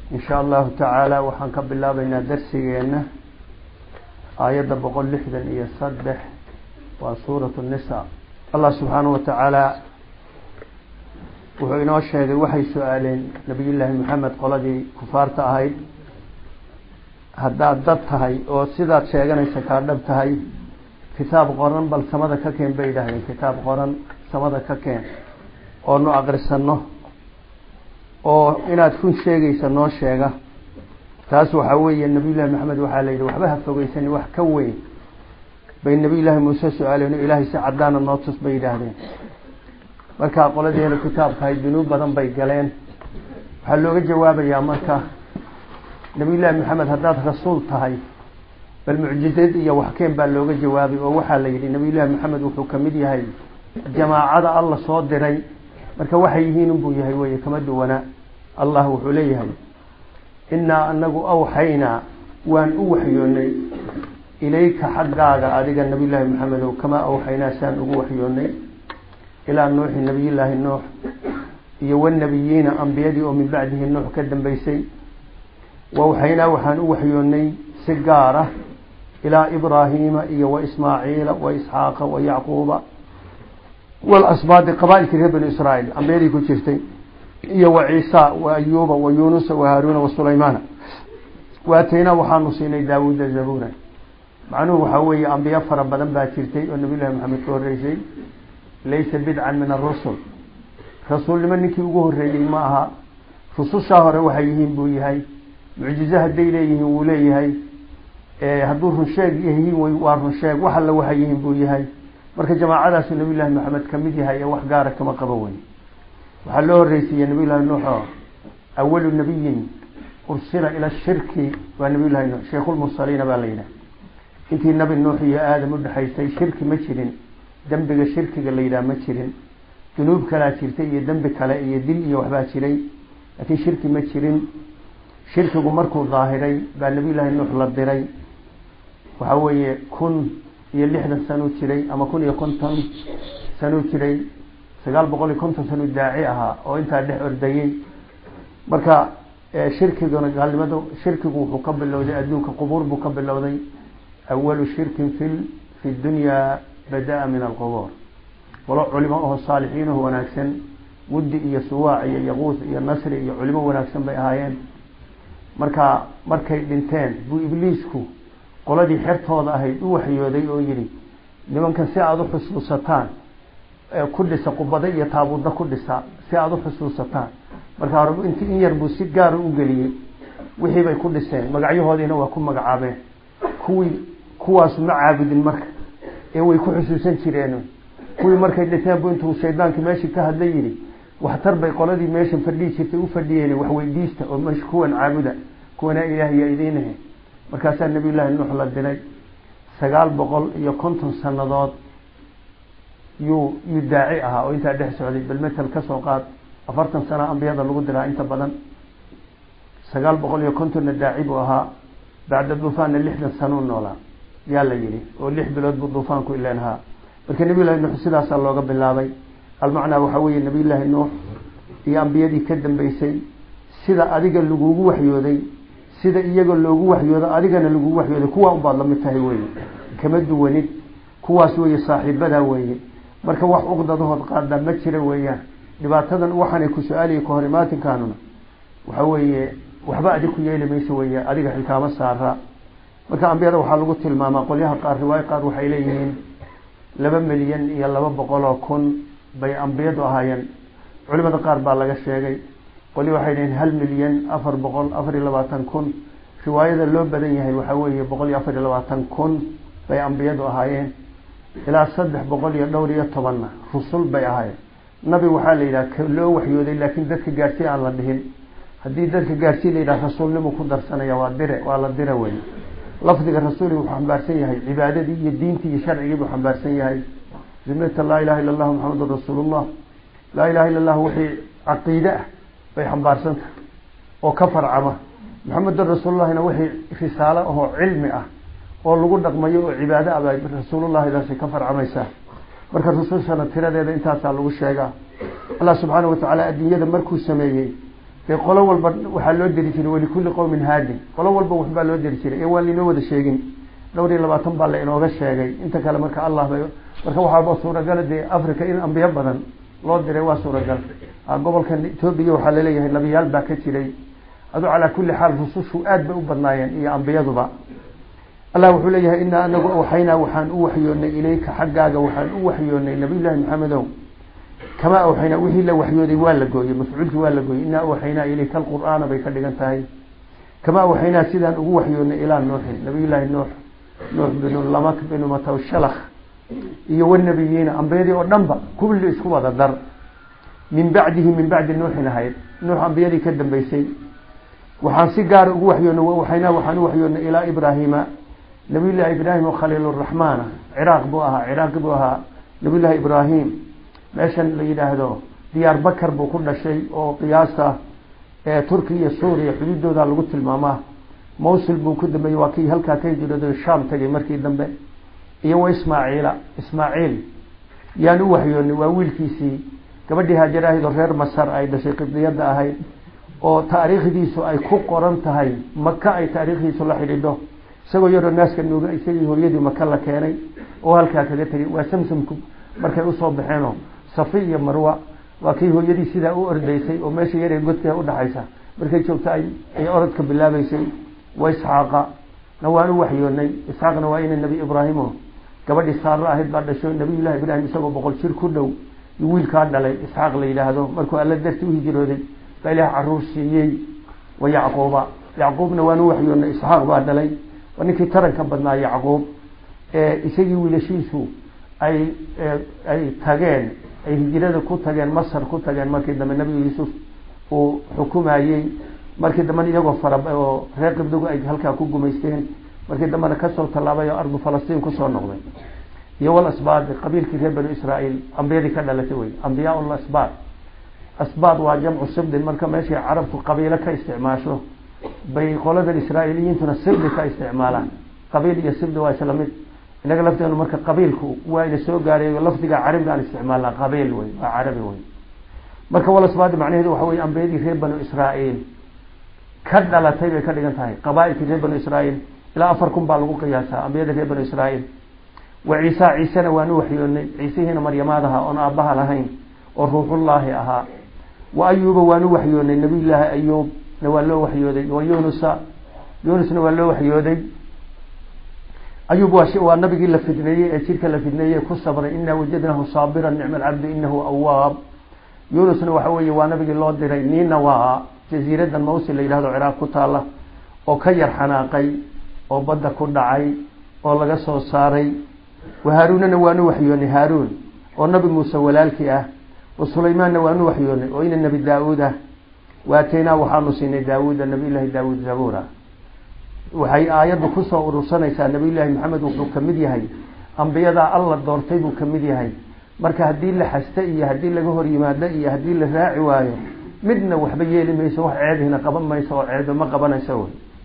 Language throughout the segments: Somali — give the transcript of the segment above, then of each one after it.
إن شاء الله تعالى وحنكب الله بين درسينا آية بقول لحدا يصدح وسورة النساء. الله سبحانه وتعالى وحيناه الشهد وحي سؤالين نبي الله محمد قلدي كفارت أهيد هداد دبتهي وصيدات شيئا سكاردبتهي كتاب قرآن بل سمد ككين بيده كتاب قرآن سمد ككين أو أغرسنه oo inaad kun sheegayso noo sheega taas waxa weeye nabi ilaahay maxamed waxa la yiri waxba ha fogeysan wax ka weyn bay nabi ilaahay muuse su'aaleena ilaahay si cadaan noo tus bay yiraahdeen marka qoladeena kitaabka ay dunuub badan bay galeen waxa looga jawaabayaa marka nabi ilaahay maxamed hadaad rasuul tahay bal mucjizad iyo wax keen baa looga jawaabay oo waxa la yiri nabi ilaahay maxamed wuxuu kamid yahay jamaacada Allah soo diray marka waxay yihiin buu yahay way kama duwana الله وحليه إنا أنه أوحينا وأن أوحيوني إليك حقاك أدق النبي الله محمد كما أوحينا سان أوحيوني إلى نوح النبي الله النوح والنبيين أنبياء ومن بعده النوح كدم بيسي وأوحينا وحان أوحيوني سجارة إلى إبراهيم وإسماعيل وإسحاق ويعقوب والأسباط قبائل كتاب إسرائيل أنبياء كتشتين وعيسى وأيوب ويونس وهارون وسليمان واتينا وحانو سيني داود زبورا معنوه حوي أنبياء فربنا باكرتي والنبي الله محمد صلى الله عليه وسلم ليس بدعا من الرسل رسول لمن نكي وقوه الرئي معها رسول شهر وحيهم بويهي معجزة الديليه وليهي هدورهم شاق يهي ويوارهم شاق وحل وحيهم بويهي مركز جماعة النبي الله محمد كمديهي وحقارك كما قبوني وحلوه الرئيسي نبي الله نوح أول النبي أرسل إلى الشرك ونبي الله نوح شيخ المرسلين بالينا انت النبي النوح يا آدم الحيثي شرك مجرين دنبك شرك قال لي لا مجرين جنوب كلا شرتي دنبك لا يدل وحبا شري لكن شرك مجرين شرك مركو ظاهري بالنبي الله نوح للدري وحوي كن يلحدا سنو شري أما كن يكون سنو شري سقال بقولي كنت سنو داعيها أو أنت اللي أرديي مركا شركة قال لماذا شركة وقبل لو ذي أدوك قبور بقبل لو ذي أول شرك في الدنيا بدأ من القبور ولو علماءه الصالحين هو ناكسن ودي يسواع يغوث النصر علماء وناكسن بأهايين مركا بنتين بو إبليسكو قال دي حرت هذا هي وحي ذي أويري لمن كان ساعد حسوستان كل سقبضي يتابونا كل ساعة ساعد حسوستان marka arag intii in yar buu si gaar u galiyay wixii bay ku dhiseen magacyahoodina waa ku magacaabeen kuwaas ma caabudin marka ee way ku xusuusan jireen kuwii markay dhiseen buu intuu shaydaanka meeshii ka hadlay yiri wax tarbay qoladii meeshan fadhii jirtay u fadhiyeen wax weydiista oo meesh kuwan caabuda kuwana ilaahay idinahay markaas nabi ilaahay nuux la dilay 950 sanadood yu daaci aha oo inta dhex socday bal metal ka soo qaad 40 sano anbiyada lagu diraa inta badan 950 daaci buu ahaa baada dufaan 6 sano noola yaa la yiri oo 6 bilood buu dufaanku ilaaha marka nabi ilaahay nuux sidaas looga bilaabay almaana waxa weeye nabi ilaahay nuux iyo anbiyadii ka dambeysay sida adiga lagu waxyooday sida iyaga loogu waxyoodo adigana lagu waxyooday kuwa u baad la mid tahay weeye kama duwanid kuwaas weeye saaxiibada weeye marka wax uqdadood qaada ma jira weeyaan dhibaatadan waxaan ku su'aaliyo ka horimaatin kaanuna waxa weeye waxba adiga ku yeelamayso weeye adiga xilkaama saara marka anbiyada waxa lagu tilmaamaa qolyaha qaar riwaay qaar waxay leeyihiin 2 milyan iyo 200 kun bay anbiyadu ahaayeen culimada qaar baa laga sheegay qoli waxay leeyihiin 1 milyan 424 kun riwaayada loo badan yahay waxa weeye 124 kun bay anbiyadu ahaayeen ilaa 310 rusul bay ahaayeen nabi waxa la yiraahdaa loo waxyooday laakiin dadka gaarsiin aan la dhihin hadii dadka gaarsiin la yiraahdo rasuulnimo ku darsanaya waa la dira weey lafdiga rasuulku wuxuu xambaarsan yahay cibaadadii iyo diintii iyo sharciga wuxuu xambaarsan yahay zimrata la ilaha illa allah muhammadur rasuulullah la ilaha illa allah wixii aqeeda bay xambaarsan oo ka farcama muhammadur rasuulullahna wixii risaalo oo cilmi ah oo lagu dhaqmayo oo cibaado ah bay rasuulullah ilaashay ka farcamaysa marka rasuulshana tiradeeda intaas lagu sheegaa Allah subhanahu wa ta'ala adduunyada markuu sameeyay qolo walba waxa loo diri jiray wali kulli qowmin haadi qolo walba waxba loo diri jiray ee wali inoo wada sheegin dhowr iyo 20 baa la inooga sheegay inta kale marka Allah bay marka waxa suuragal ah Afrika in anbiya badan loo diray waa suuragal gobolkan Itoobiya waxa la leeyahay nabiyaal baa ka jiray adu ala kulli xaal rusushu aad bay u badnaayeen iyo anbiyaduba Allah wuxuu leeyahay inna anagu waxaan u waxyoonay ilayka xaggaaga waxaan u waxyoonay nabiyullaahi maxamedow kama waxayna wixii la waxyooday waa la gooyay mafcuulki waa la gooyay inna waxayna ilayka alqur'aana bay ka dhigan tahay kama waxayna sidaan ugu waxyoonay ilaa nuux nabiyullaahi nuux bin lamak bin matawshalakh iyo wanabiyiina anbiyadii oo dhanba kulli isku wada dar min ba'di nuuxin ahayd nuux anbiyadii ka dambeysay waxaan si gaar ugu waxyoonay waxaan u waxyoonay ilaa ibraahiima nabiyullaahi ibraahim khaliilur rahmaan ciraaq buu ahaa nabiyullaahi ibraahim meeshan la yiraahdo diyaar bakar buu ku dhashay oo qiyaasta Turkiya iyo Suuriya xududooda lagu tilmaamaa Mosul buu ku dambeeyay waa kii halka ka jiro Shaam tagay markii dambe iyo Ismaaciil yaan u waxyoonay waa wiilkiisii gabadhii Haajaraahid reer Masar ay dhashay qibdiyada ahayd oo taariikhdiisu ay ku qoran tahay Makka ay taariikhdiisu la xidhiidho isagoo yaro naaska nuuga isagii hooyadii Makka la keenay oo halka kaga tagay waa Samsamku markay u soo baxeen Safi iyo Marwa waa kii hooyadii sida u ordaysay oo meesha yar ee godka u dhaxaysa markay joogtay ay orodka bilaabaysay way Isxaaqa nawaan u waxyoonay Isxaaqna waa inay nabi Ibraahim gabadhii Saara ahayd baa dhashay nabiyullaahi Ibraahim isagoo 100 jir ku dhow wiilka dhalay Isxaaq la yiraahdo markuu alla dartii u hijrooday ilaahay caruur siiyay wa Yacquubna waan u waxyoonay Isxaaq baa dhalay wanikii taranka badnaa Yacquub isagii wiilashiisu ay tageen ay hijrada ku tageen Masar ku tageen markii dambe nabi Yuusuf oo xukumayay markii dambe iyagoo oo reer qibdigu ay halka ku gumeysteen markii dambe ka soo talaabay oo ardu Falastiin ku soo noqday iyo wal asbaad qabiilkii reer bani Israa'iil anbiyadii ka dhalatay way anbiyaa'ul asbaad waa jamcu sibd marka meeshii carabtu qabiilo ka isticmaasho bay qolada Israa'iiliyiintuna sibd ka isticmaalaan qabiil iyo sibd waa isla mid inaga lafteenu marka qabiilku waa ila soo gaaray lafdiga carabiga aan isticmaalna qabiil way waa carabi way marka wala asbaad macnaheedu waxa way anbiyadii reer bani Israa'iil ka dhalatay bay ka dhigan tahay qabaa'ilkii reer bani Israa'iil ila 4 baa lagu qiyaasaa anbiyada reer bani Israa'iil wa Ciisa waanu waxyoonay Ciisihina Maryamaadaha oo aabaha lahayn oo ruuxullaahi ahaa wa Ayyuba waanu waxyoonay nabiyullaahi Ayyub waa loo waxyooday wa Yunusna waa loo waxyooday أيوب ونبي الله فتنيه تلك الفتنيه كصبر إنه وجدناه صابرا نعم العبد إنه أواب يونس وحوي ونبي الله درينين وجزيرة الموصل إلى هذا العراق تعالى وكير حناقي وبدأ كل عي والله قصه صاري وهارون نوانو وحيوني هارون والنبي موسى ولالكئة وسليمان نوانو وحيوني وإن النبي داود واتينا وحانسين داود النبي الله داود زبورا waxay aayadu ku soo urursanaysaa nabiyullaahi maxamed wuxuu kamid yahay anbiyada Allah doortay buu kamid yahay marka hadii la xasta iyo hadii laga hor yimaado iyo hadii la raaci waayo midna waxba yeeli mayso wax ceedina qaban mayso oo ceedo ma qabanayso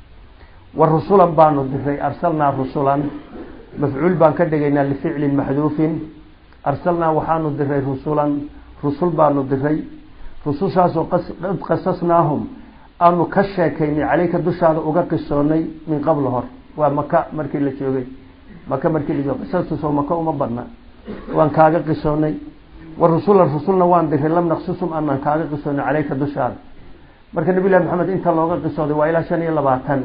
warusulan baanu diray arsalna rusulan mafcuul baan ka dhigaynaa li ficlin mahdhuufin arsalna waxaanu diray rusul baanu diray rusushaasoo qasasnaahum aanu ka sheekaynay calayka dushaada uga qisoonay min qabl hor waa Makka markii la joogay Makka markii la joogay soo Makka uma badna waan kaaga qisoonay rusulna waan diray lam naqsusum anna kaaga qisoonay calayka dushaada marka nabi Muhammad inta looga qisooday waa ilaa 25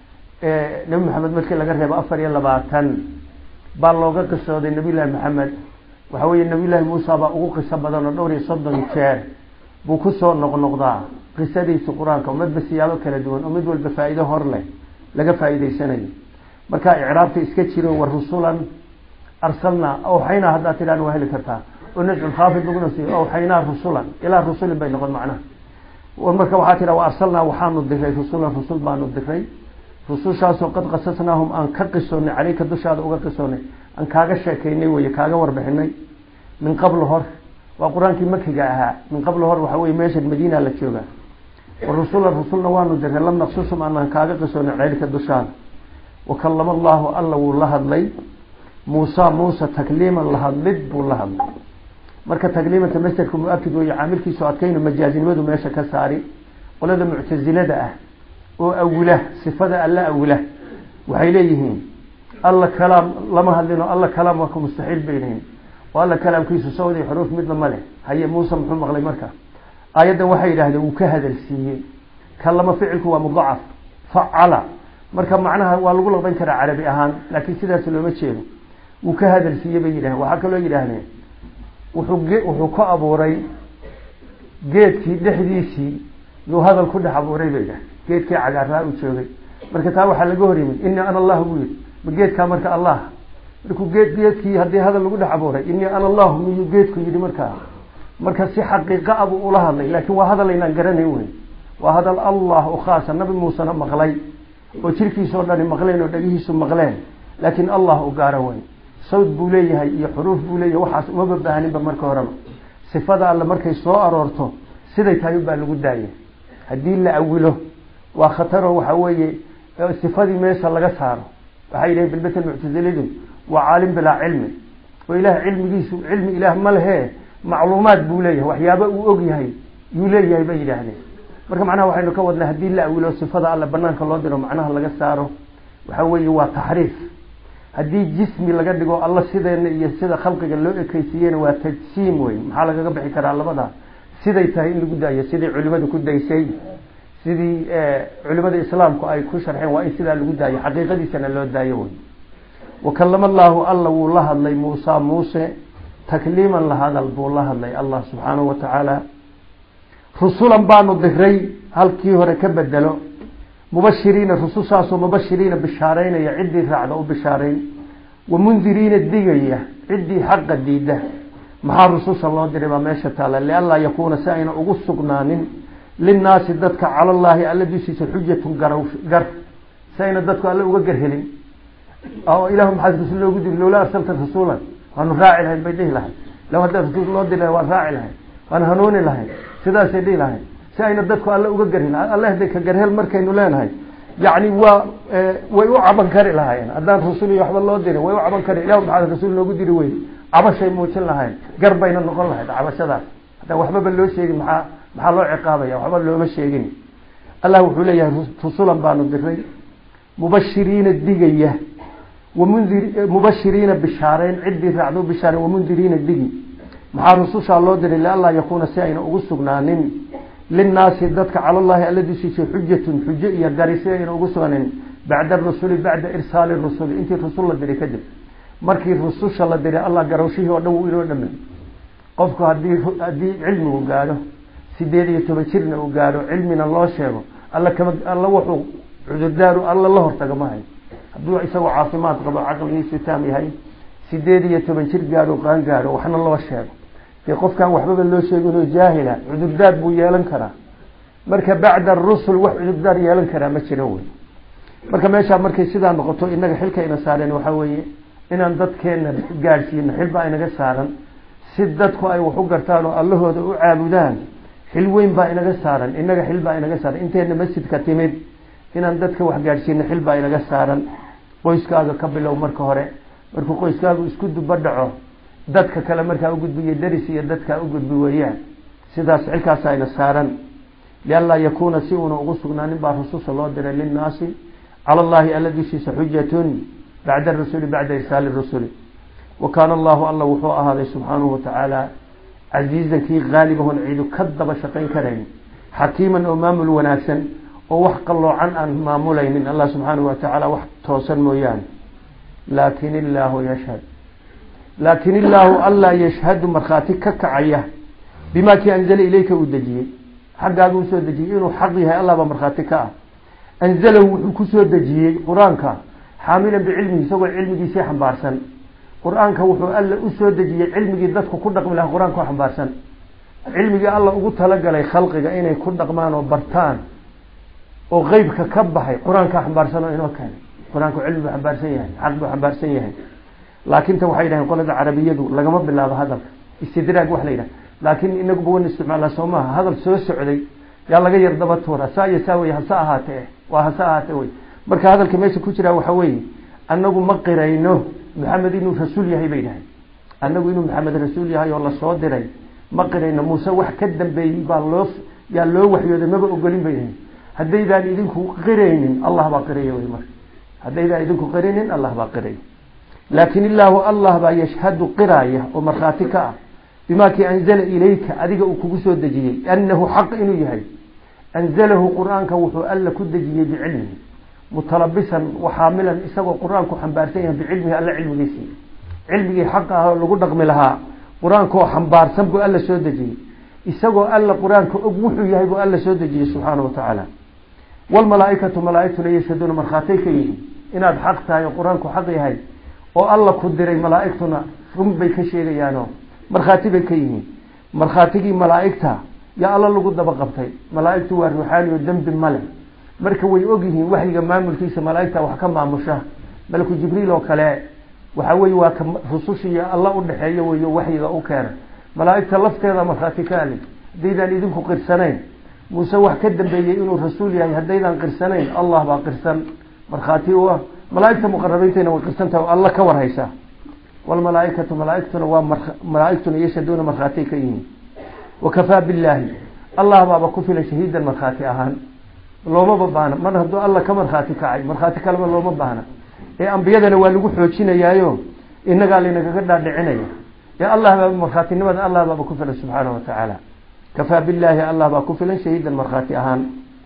nabi Muhammad markii laga reebo 24 baa looga qisooday nabi Muhammad waxa weeye nabi Muuse baa ugu qiso badan oo dhowr iyo 30 jeer buu ku soo noqnoqdaa qisadiisa quraanka umad basiyaalo kala duwan umad walba faa'iido hor leh laga faa'iideysanayo marka i'raabta iska jiro war rusulan arsalna aw hayna hadda tiraan waa heli kartaa oo najul khaafid lagu nasiyo aw hayna rusulan ila rusulin bay noqon macna marka waxa tira waa arsalna waxaanu diray rusul baanu diray rusushaasoo qad qasasnaahum aan ka qisoonay calayka dushaada uga qisoonay aan kaaga sheekaynay way kaaga warbixinay min qabl hor waa quraankii makiga ahaa min qabl hor waxa way meesha Madiina la jooga rusulna waanu diray lam naqsusum aan kaaga qisoonay calayka dushaada وكلم الله الله hadlay موسى تكليما lahadlid buu la hadlay marka takliimada masdarku muakkid way aamilkiisu adkayna majaazinimadu meesha ka saari qolada mu'tazilada ah oo awla sifada alla awla waxay leeyihiin alla kalaam lama hadlino alla kalaam waa mustaxiil baynayn walla kalaamkiisu sawdi xuruuf midna male haye Muuse muxuu maqlay marka aayadan waxay yiraahdeen uu ka hadalsiiyay kalama ficilku waa mudhaf fa'ala marka macnaha waa lagu laqban karaa carabi ahaan laakiin sidaas looma jeedo uu ka hadalsiiyay bay yiraahdeen waxa kale oo yiraahdeen wuxuu ka abuuray geedkii dhexdiisii uu hadal ku dhex abuuray bay yiraahdeen geedkii cagaaraa uu joogay marka taa waxa laga horimay inna ana allah buu geedka marka allah markuu geedkii hadii hadal lagu dhex abuuray inna ana allah miyuu geedku yiri marka si xaqiiqo ah uu la hadlay laakiin waa hadal inaan garanayn weyn waa hadal allah oo khaas nabi Muuse maqlay oo jirkiisa oo dhan maqleen oo dhagihiisu maqleen laakiin allah u gaara weyn sawd buu leeyahay iyo xuruuf buu leeyahay waxaas uma baahaninba marka horeba sifada alla markay soo aroorto siday tahay baa lagu daayay hadii la awilo waa khatar waxa weeye sifadii meesha laga saaro waxay yiraahdeen bilbatal mu'taziladu wa aalim bila ilmi wa ilaah ilmigiisu ilmi ilaah ma lahe macluumaad buu leeyahay waxyaabo uu og yahay yuu leeyahay bay yiraahdeen marka macnaha waxaynu ka wadnaa hadii la awilo sifada alla banaanka loo diro macnaha laga saaro waxa weeye waa tahriif hadii jismi laga dhigo alla sideena iyo sida khalqiga loo ekeysiyeen waa tajsiim weyn maxaa laga bixi karaa labada siday tahay in lagu daayo sidii culimadu ku daysay sidii culimada islaamku ay ku sharxeen waa in sida lagu daayo xaqiiqadiisana loo daayo weyn وكلم الله الله والله الله موسى تكليما لهذا الله الله سبحانه وتعالى رسولا بانو ذكري هل كيه ركبدلو مبشرين رسول ساسو مبشرين بالشارين يعدي رعده وبشارين ومنذرين الدقية عدي حق الديدة مع الرسول صلى الله عليه وسلم ماشى تعالى لألا يكون سائنا أغسقنان للناس ذاتك على الله الذي يسيس حجة قرف سائنا ذاتك ألا أغقرهلين أو إلهم حد رسول الله قدر لولا أرسلت رسولا وأنه راعي لها بيده لها لو هذا رسول الله قدر له راعي لها وأنا هنوني لها سيدا سيدي لها سائنا ذاتك ألا أغقرهلين الله يهديك قرهل مركين لانهاي يعني ويوعبن كاري لها يعني أدان رسول يحب الله قدر ويوعبن كاري إلهم حد رسول الله قدر وي عبا شيء موجل لها قربين النقل لها عبا شذا هذا وحبا اللو شيء محا الله عقابة وحبا اللو مشيقين الله وحوليه رسولا بانو الدري مبشرين الدقية مبشرين بشارين عدي رعدو بشارين ومنذرين الدقي محا رسول الله دير إلا الله يكون سائنا أغسقنانين للناس ذاتك على الله الذي سيسي حجة قارسين أغسقنانين بعد الرسول بعد إرسال الرسول انت رسول الله ديري كذب markii rususha la diray Allah garawshii oo dhow inoo dhaman qofku hadii cilmi uu gaaro 18 jirna uu gaaro cilmina loo sheego alla wuxuu cudurdaaru alla la hortaga maahay haduu isagu caafimaad qabo aqligiisu taam yahay 18 jir gaaro qaan gaaro waxna loo sheego ee qofkan waxba loo sheego inuu jaahila cudurdaar buu yeelan karaa marka bacda ar-rusul wax cudurdaar yeelan karaa ma jiro way marka meesha markay sidaa noqoto inaga xilka ina saareen waxa weeye inaan dadkeena gaarsiino xilba inaga saaran si dadku ay wax u gartaan oo Allahooda u caabudaan xil weyn baa inaga saaran inaga xilba inaga saaran inteena masjidka timid inaan dadka wax gaarsiino xilba inaga saaran qoyskaaga ka bilow marka hore markuu qoyskaagu isku dubadhaco dadka kale marka u gudbiyo daris iyo dadka u gudbi weeyaan sidaas xilkaas ayna saaran لألا يكون سيئنا أغسقنا نبع رسول الله دير للناس على الله الذي سيس حجة بعد الرسول بعد إرسال الرسول وكان الله وحوء هذا سبحانه وتعالى عزيزا كي غالبه العيد كذب شقين كرين حكيما أمام الوناسا ووحق الله عن مامولين من الله سبحانه وتعالى وحق توسن مويان لكن الله يشهد مرخاتك كعيه بما كي أنزل إليك ودجيه حق هذا سو دجيه إنه حقها الله بمرخاتك أنزله كسو دجيه قرآنك حاملا بعلمه سوى علمه سيحا بارسا قرآنك وحو ألا أسو دجيه علمه ذاتك كردق من قرآنك وحا بارسا علمه الله أقول تلقى لي خلقك إنه كردق مان وبرتان وغيبك كبحي قرآنك حبارسا إنه كان قرآنك علمه حبارسا يهي حقه حبارسا يهي لكن توحيدها يقول هذا عربية لقم بالله هذا استدراك وحلينا لكن إنك بون استعمال سومها هذا السوء السعودي يلا غير ضبطه سا يساوي هساهاته وهساهاته marka hadalka meesha ku jira waxa weey anagu ma qirayno maxamed inuu rasuul yahay baynahay anagu inuu maxamed rasuul yahay oo la soo diray ma qirayno muuse wax ka dambeeyay baa loo يا لو وحي هذا ما بقولين بينهم هديدا إذنكم قرين الله باقريه ويمر هديدا إذنكم قرين الله باقريه لكن الله يشهد قرايه ومرخاتك بما كي أنزل إليك أديك أكبسه الدجيل أنه حق إنه يهي أنزله قرآنك وحو ألا كدجيل بعلمه متلبسا وحاملا إساقوا قرآنك حنبارتين بعلمه ألا علم ليسي علمه حقها لقد رقم لها قرآنك حنبارسا بو ألا سودجيل إساقوا ألا قرآنك أبوحو يهي بو ألا سودجيل سبحانه وتعالى والملائكة ملائكة يشهدون مرخاتيك يهي إن أدحقتها يا قرآنك حق يهي والله كدري ملائكتنا رم بيكشيغ يانو مرخاتي بكيه مرخاتي ملائكتها يا الله لو قد بقبتي ملائكته والروحاني والذنب الملك marka way ogyihiin waxiga maamulkiisa malaa'ikta wax ka maamusha malku jibriil oo kale waxa way waa rusushiya Allah u dhaxeeyo way waxiga u keenay malaa'ikta lafteeda markhaatikaali diidan idinku qirsanayn muuse wax ka dambeeyay inuu rasuul yahay hadaydan qirsanayn Allah baa qirsan markhaati waa malaa'ikta muqarrabiinteena way qirsantahay Allah ka warhaysa wal malaa'ikatu malaa'ikatuna waa malaa'ikatuna yashaduna markhaatikayn wa kafa billahi Allah baa ku filan shahiidan markhaati ahaan looma baahna mar hadduu alla ka markhaati kacay markhaati kaleba looma baahna ee ambiyadana waa lagu xoojinayaayo inaga leenaga dhaadhicinaya ee Allah baa markhaatinimada Allah baa ku filan subhanahu wa ta'ala kafa billahi Allah baa ku filan shahiidan markhaati ahaan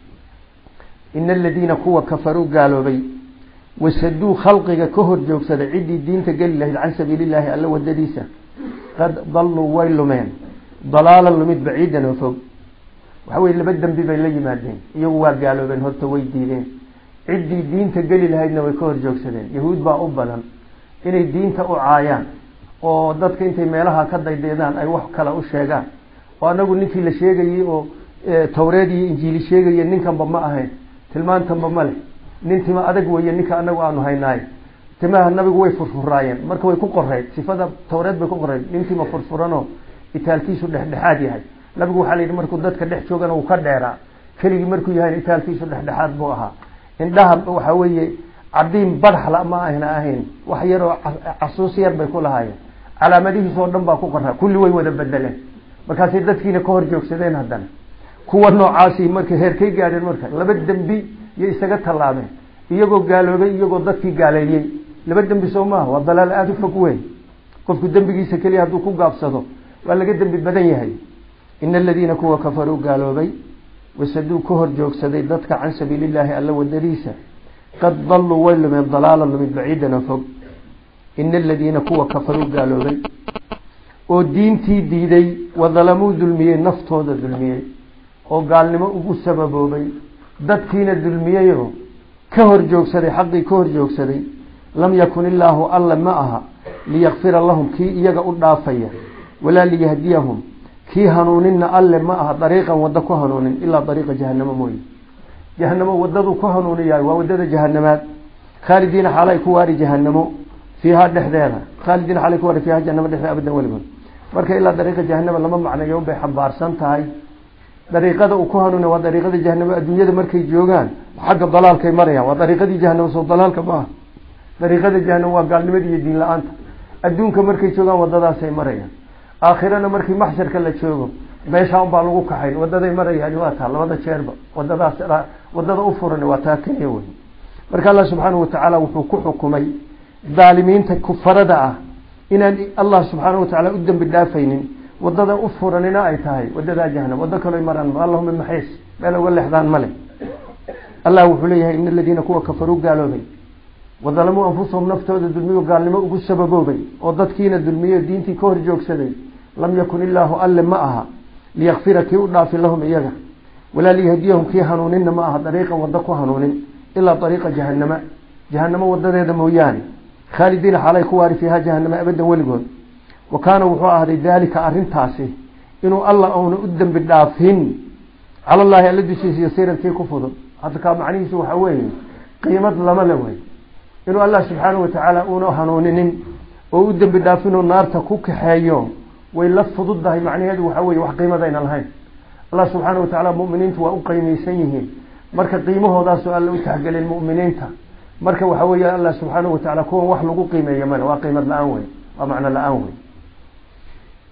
innal ladina kuwa kafaru gaalobay wasaduu khalqiga ka hor joogsada cidii diinta gali lahayd an sabilillahi alla wadadiisa qad dallu waylumen dalalan lumid ba'idan wa fog waxay laba dambi bay la yimaadeen iyagu waa gaaloobeen horta way diideen cidii diinta gali lahaydna way ka hor joogsadeen yahuud baa u balan inay diinta u caayaan oo dadka intay meelaha ka daydeedaan ay wax kala u sheegaan oo anagu ninkii la sheegayay oo tawreed iyo injiil sheegayay ninkanba ma ahayn tilmaantanba ma leh nintima adag weeye ninka anagu aanu haynaay timaha nabigu way furfuraayeen marka way ku qoreed sifada tawreed bay ku qoreed nintima furfurano itaalkiisu dhexdhexaad yahay nabigu waxa leeyahay markuu dadka dhex joogana uu ka dheeraa kaligi markuu yahay itaalkiisu dhexdhexaad buu ahaa indhaha waxa weeye cadiin badxla ma ahayn wax yar oo casuus yar bay ku lahaayeen calaamadihiisa oo dhan baa ku qoraa kulli way wada bedeleen markaas dadkiina ka hor joogsadeen haddana kuwa noocaasi markay heerkay gaadeen marka laba dambi iyo isaga talaabeen iyagoo gaaloobay iyagoo dadkii gaaleeyay laba dambi Soomaa waa dalaal aad u fog weyn qofku dambigiisa kaliya haduu ku gaabsado waa laga dambi badan yahay innal ladina kuwa kafaru gaaloobay wasaduu ka hor joogsaday dadka an sabilillahi alla wadadiisa qad dallu waylu min dalalan min ba'idan fog innal ladina kuwa kafaru gaaloobay oo diintii diiday wadalamu dulmiyay naftooda dulmiyay oo gaalnimo ugu sababoobay dadkiina dulmiyayo ka hor joogsaday xaqii ka hor joogsaday lam yakun illahu alla ma'aha liyaghfira lahum ki iyaga u dhaafaya wala liyahdiyahum كي هنونين ألا معها طريقا ودكو هنونين إلا طريق جهنم موي جهنم وددو كهنوني يا وودد جهنمات خالدين حالي كواري جهنم فيها دحديرها خالدين حالي كواري فيها جهنم دحديرها أبدا ولبن marka ila dariiqa jahannama lama macnayo bay xambaarsan tahay dariiqada uu ku hanuuna waa dariiqada jahannama adduunyada markay joogaan xagga dalaalkay marayaan waa dariiqadii jahannama soo dalaalka ma dariiqada jahannama waa gaalnimadii iyo diin la'aanta adduunka markay joogaan wadadaas ay marayaan aakhirana markii maxsharka la joogo meesha un baa lagu kaxayn wadaday marayaan waa taa labada jeerba wadadaas wadada u furan waa taa kaliya weyn marka Allah subhanahu wa ta'ala wuxuu ku xukumay daalimiinta kufarada ah inaan Allah subhanahu wa ta'ala u dambi dhaafaynin wadada u furanina ay tahay wadada jahannam wada kale maran Allahumma mahis meel wal lixdaan male Allah wuxuu leeyahay in alladina kuwa kafaru gaaloobay wadalamu anfusuhum naftooda dulmiyo gaalnimo ugu sababoobay oo dadkiina dulmiyo diintii ka hor joogsaday lam yakun illahu alla ma'aha liyaghfira ki u dhaafi lahum iyaga wala liyahdiyahum ki hanuunin ma aha dariiqa wada ku hanuunin illa dariiqa jahannama wadadeeda mooyaane خالدين على كواري فيها جهنم أبدا ولقون وكان وحواه ذلك أرنتاسي إنه الله أون أدن بالدافين على الله الذي يصير في كفر هذا كان معني سوى حوين قيمة لما لوي إنه الله سبحانه وتعالى أونه هنونين وأدن بالدافين النار تكوك حيوم ويلف ضده معني هذا وحوي وحقيمة دين الهين الله سبحانه وتعالى مؤمنين وأقيمي سيهم مركز قيمه هذا سؤال لو تحقل المؤمنين marka waxa weeye Allah subhanahu wa ta'ala kuwa wax lagu qiimeeyo man waa qiimad la'aan weey waa macna la'aan weey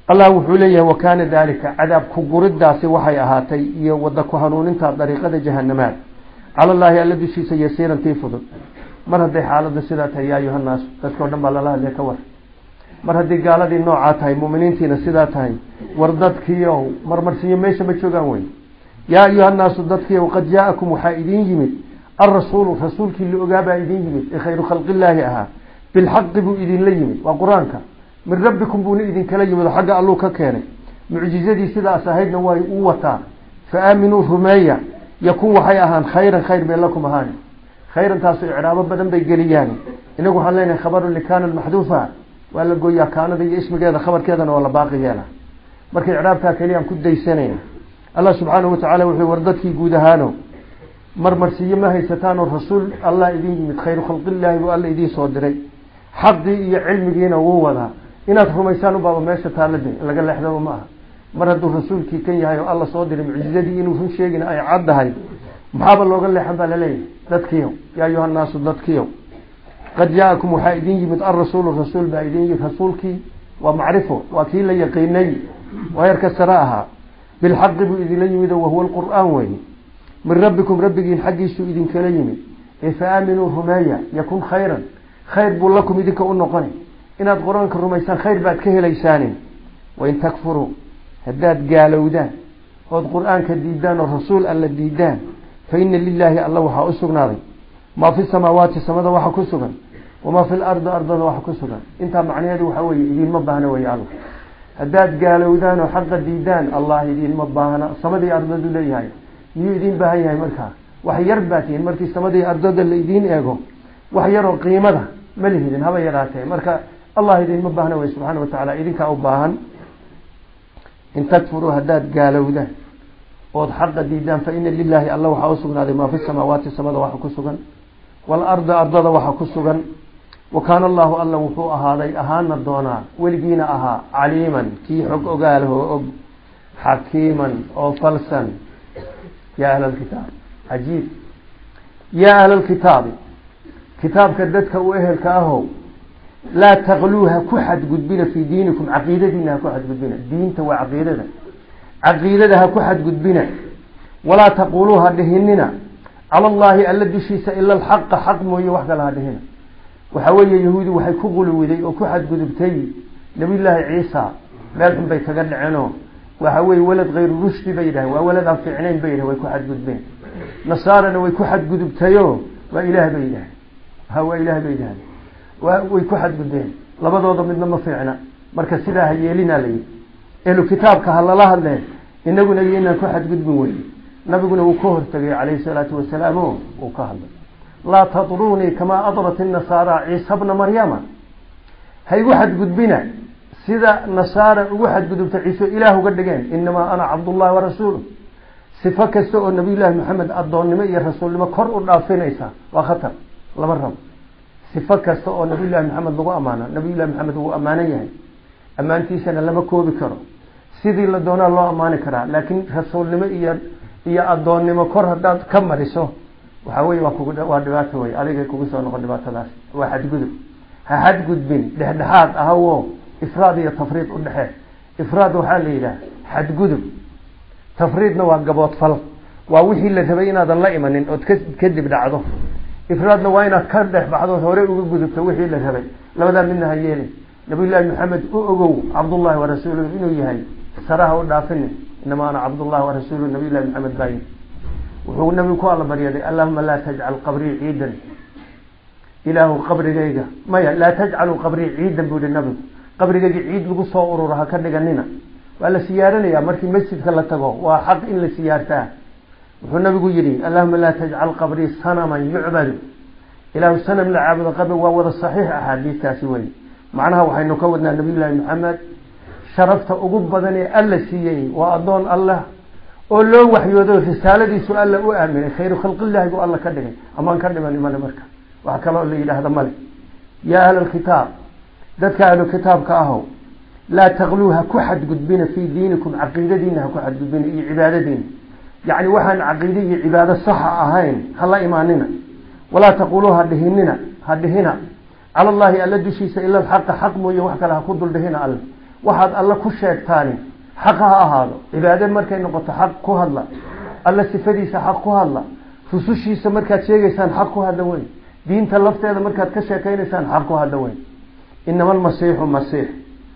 الله وحوليه وكان ذلك عذاب كبرد داسي وحي أهاتي يودك هنون انت طريقة جهنمات على الله الذي شيء سيسيرا تيفضل مر هدي حالة سيداتها يا أيها الناس تذكر نبال الله اللي كور مر هدي قال دي نوعاتها مؤمنين تينا سيداتها وردتك يو مرسي ميسا بتشوغان وين يا أيها الناس ردتك وقد جاءكم وحائدين جميل الرسول رسولك اللي أقابا إذين جميل خير خلق الله أها بالحق بو إذين ليميل وقرآنك من ربكم بون إذن كليم حق الله ككاني معجزتي سيدا أساهدنا وطا فآمنوا رمية يكون وحياها خيرا خير بين لكم هاني خيرا تاسو إعرابا بدن بيقلياني إنه حلينا خبر اللي كان المحذوفة وقال لقوا يا كان ذي اسم كذا خبر كذا ولا باقي يانا مركي إعرابتها كليام كد ديسانين الله سبحانه وتعالى وحي وردتك يقودهانو مرسية ما هي ستان الرسول الله إذين جميت خير خلق الله والله إذين صدري حقي علمي جينا ووضها inaad rumaysaan baaba meesha taalada laga leexdo ma aha mar hadduu rasuulkii kan yahay oo Allah soo diray mucjizadii inuu run sheegin ay caddahay maxaa looga leexan baa la leeyahay dadkiyo yaa ayuha naasu dadkiyo qad jaakum haidin yimid ar-rasuul baa idin yimid rasuulkii wa macrifo wa kii la yaqiinay ويرك سراها بالحق بإذن يمد وهو القرآن وين من ربكم ربكين حقيسوا إذن كليمي فآمنوا همايا يكون خيرا خير بولكم إذن كأنقني إن القرآن كالرميسان خير بعد كهليسان وإن تكفروا هداد قالوا ده والقرآن كالديدان والرسول الديدان فإن لله الله وحا أسقنا ما في السماوات السماء وحا كسقا وما في الأرض أرضا وحا كسقا انت معني هذا وحوي إذن مبهنا ويعلم هداد قالوا دان وحق الديدان الله إذن مبهنا السماء أرضا ليهاي يدين بهاي مركا وحير باتين مركي السماء أرضا ليدين إيغو وحيروا قيمة مليهدين هذا يراتي مركا الله إذن مبهنا سبحانه وتعالى إذن كأباهن إن تكفروا هداد قالوا ده وحق الديدان فإن لله الله وحا أسقنا ما في السماوات السماء وحا كسقا والأرض أرضا وحا كسقا وكان الله الله وحو أهادي أهان الدونا ولقينا أها عليما كي حق أقاله حكيما أو فلسا يا أهل الكتاب عجيب يا أهل الكتاب كتاب كدتك وأهلك أهو لا تغلوها كحد قدبنا في دينكم عقيدتنا كحد قدبنا دين تو عقيدتها كحد قدبنا ولا تقولوها دهننا على الله الذي شيس إلا الحق حق موي وحده لها دهنا وحوي يهودي وحي كغلو ذي وكحد قدبتي نبي الله عيسى مالهم بيتقل عنه وحوي ولد غير رشد بيده وولد في عينين بيده ويكحد قدبين نصارى ويكحد قدبتيو وإله بيده هو إله بيده ويكحد قدبين لبضوض مننا ما فيعنا مركز سلاح يلينا لي إلو كتابك هلا الله اللي إنه نجينا كحد قدبين نبينا وكهر تقي عليه الصلاة والسلام وكهر لا تطروني كما أطرت النصارى عيسى ابن مريم هاي واحد قدبنا سيدا نصارى واحد قدبت عيسى إله قدقين إنما أنا عبد الله ورسوله صفك السوء النبي الله محمد أضعون نمي الرسول لما كرر الأفين عيسى وخطر لمرهم صفك السوء النبي الله محمد لغو أمانة نبي الله محمد هو أمانية أمانتي سنة لما كوبي كرر سيدي الله دونا الله أمانة كرر لكن رسول لما إيا أضعون نمي كرر هداد كمر يسوه وحوي وادباته وي عليك كوغسو نقول دباتلاس واحد قدب هاد قدبين دحدحات اهو افراد يا تفريط ودخه افراد waxa la yiraahdaa had gudub tafriidna waa gabood fal waa wixii la rabay inaad la imanin oo kadib dhacdo ifraadna waa inaad ka dhex baxdo hore uga gudubto wixii la rabay labada midna hayeelay nabiyullah maxamed oo ogow abdullah wa rasuuluhu inuu yahay saraha u dhaafin inama ana abdullah wa rasuuluhu nabiyullah maxamed bayin وهو النبي قال بريده اللهم لا تجعل قبري عيدا إله قبري جيجا ما لا تجعلوا قبري عيدا بود النبي قبري جيجا عيد لغو صور ورها كدغنينا ولا سيارنا يا markii masjidka la tago waa xaq in la siyaartaa wuxuu nabigu yiri allahumma la taj'al qabri sanaman yu'bad ilahu sanam la aabud qabri waa wada sahih ahadiistaasi way macnaha waxaynu ka wadnaa nabiyullah maxamed sharafta ugu badan ee alla siiyay waa adoon allah oo loo waxyoodo risaaladiisu alla u aaminay khayru khalqillahi oo alla ka dhigay amaan ka dhiman iman marka waxa kale oo la yiraahdo male ya ahlul kitab dadka ahlul kitabka aho la taqluha ku xad gudbina fi diinikum aqeedadiina ku xad gudbina iyo cibaadadiina yaani waxaan aqeedada iyo cibaado sax ahayn hala iimaanina wala taquluha hadihina ala allah alla dushiisa illa alhaq haq mooyo wax kale ha ku dul dhihina alla waxaad alla ku sheegtaan xaq ha ahaado cibaado markay noqoto xaq ku hadla alla sifadiisa xaq ku hadla rusushiisa markaad sheegaysaan xaq ku hadla weyn diinta lafteeda markaad ka sheekaynaysaan xaq ku hadla weyn inama almasiixu masiix